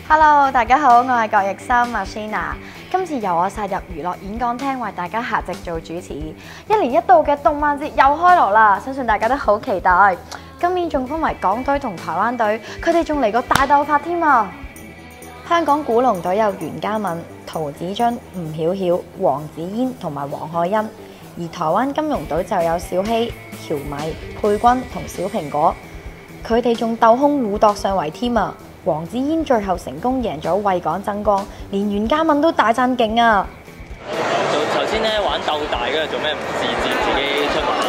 Hello， 大家好，我係郭奕森 Machina。今次由我殺入娛樂演講廳，為大家客席做主持。一年一度嘅動漫節又開鑼啦，相信大家都好期待。今年仲分為港隊同台灣隊，佢哋仲嚟個大鬥法添啊！香港古龍隊有袁嘉敏、陶子津、吳曉曉、黃子嫣同埋黃海欣，而台灣金融隊就有小希、喬米、佩君同小蘋果，佢哋仲鬥空互鬥上圍添啊！黃子嫣最後成功贏咗為港爭光，連袁嘉敏都大讚勁啊！ 頭先咧玩鬥大嗰日做咩唔自己出馬？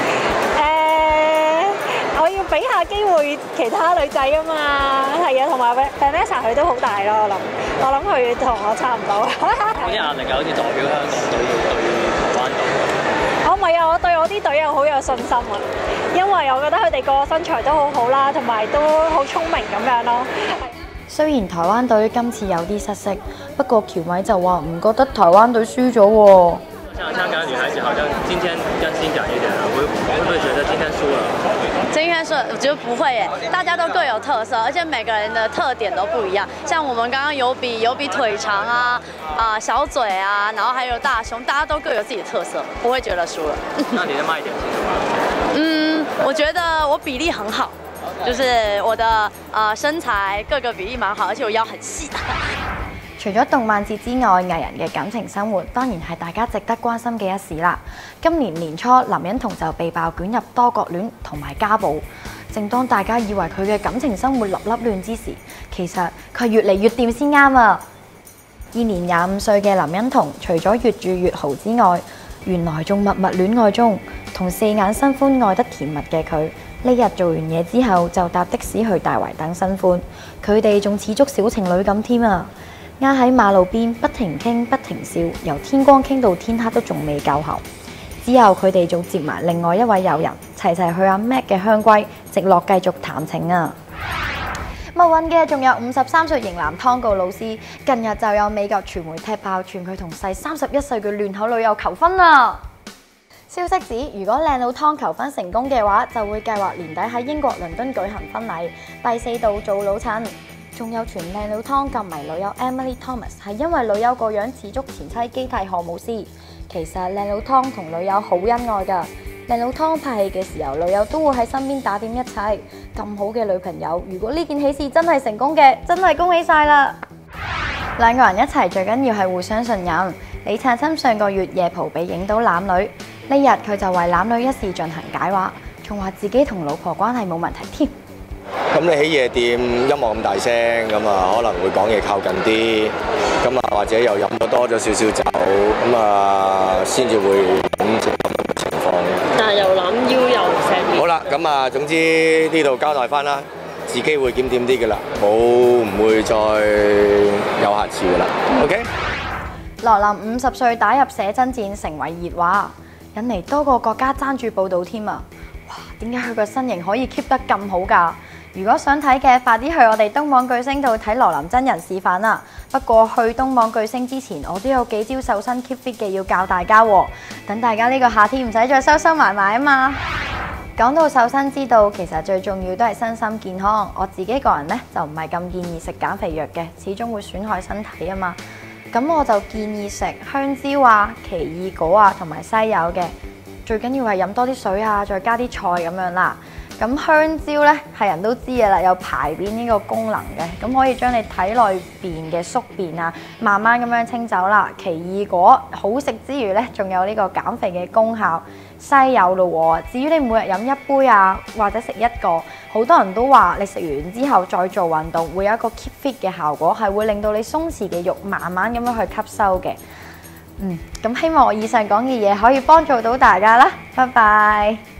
我要俾下機會其他女仔啊嘛，係啊，同埋 Vanessa 佢都好大咯，我諗佢同我差唔多。 有啲壓力㗎，好似代表香港隊要對台灣隊。 我唔係啊，我對我啲隊友好有信心啊，因為我覺得佢哋個身材都好好啦，同埋都好聰明咁樣咯。 雖然台灣隊今次有啲失色，不過喬米就話唔覺得台灣隊輸咗喎。 香港女孩子好像今天更性感一點啊，會不會覺得今天輸了？ 今天輸，我覺得不會耶，大家都各有特色，而且每個人的特點都不一樣。像我們剛剛有比腿長啊，小嘴啊，然後還有大胸，大家都各有自己的特色，不會覺得輸了。 那你的賣點是什麼？ 我覺得我比例很好，就是我的身材各個比例蠻好，而且我腰很細。 除咗動漫節之外，藝人嘅感情生活當然係大家值得關心嘅一事啦。今年年初，林欣彤就被爆捲入多角戀同埋家暴。正當大家以為佢嘅感情生活立亂之時，其實佢越嚟越掂先啱啊！現年25歲嘅林欣彤，除咗越住越豪之外，原來仲默默戀愛中，同四眼新歡愛得甜蜜嘅佢。呢日做完嘢之後，就搭的士去大圍等新歡，佢哋仲似足小情侶咁添啊！挨喺馬路邊不停傾不停笑，由天光傾到天黑都仲未夠喉。之後佢哋仲接埋另外一位友人，齊齊去阿 Mac 嘅香龜，直落繼續談情啊！冇運嘅仲有53歲型男湯告老師，近日就有美國傳媒踢爆，傳佢同細31歲嘅亂口女友求婚啊！消息指，如果靚佬湯求婚成功嘅話，就會計劃年底喺英國倫敦舉行婚禮，第4度做老襯。仲有傳靚佬湯咁迷女友 Emily Thomas 係因為女友個樣似足前妻基蒂荷姆斯。其實靚佬湯同女友好恩愛㗎，靚佬湯拍戲嘅時候，女友都會喺身邊打點一切。咁好嘅女朋友，如果呢件喜事真係成功嘅，真係恭喜晒啦！兩個人一齊最緊要係互相信任。李燦森上個月夜蒲被影到攬女，呢日佢就為攬女一事進行解話，仲話自己同老婆關係冇問題添。 咁你喺夜店音樂咁大聲，咁啊可能會講嘢靠近啲，咁啊或者又飲咗多咗少少酒，咁啊先至會咁嘅情況。 但係又攬腰又錫面。 好啦，咁啊總之呢度交代翻啦，自己會檢點啲嘅啦，唔會再有下次嘅啦。OK。 羅琳50歲打入寫真戰，成為熱話，引嚟多個國家爭住報導添啊！哇，點解佢個身形可以 keep 得咁好㗎？如果想睇嘅，快啲去我哋東網巨星度睇羅琳真人示範啦！不過去東網巨星之前，我都有幾招瘦身 keep fit 嘅要教大家喎，等大家呢個夏天唔使再收埋埋啊嘛！講到瘦身之道，其實最重要都係身心健康。我自己個人呢，就唔係咁建議食減肥藥嘅，始終會損害身體啊嘛。咁我就建議食香蕉啊、奇異果啊同埋西柚嘅，最緊要係飲多啲水啊，再加啲菜咁樣啦。咁香蕉呢，係人都知嘅啦，有排便呢個功能嘅，咁可以將你體內邊嘅宿便啊，慢慢咁樣清走啦。奇異果好食之餘呢，仲有呢個減肥嘅功效。西柚咯喎，至於你每日飲一杯啊，或者食一個，好多人都話你食完之後再做運動，會有一個 keep fit 嘅效果，係會令到你鬆弛嘅肉慢慢咁樣去吸收嘅。咁希望我以上講嘅嘢可以幫助到大家啦，拜拜。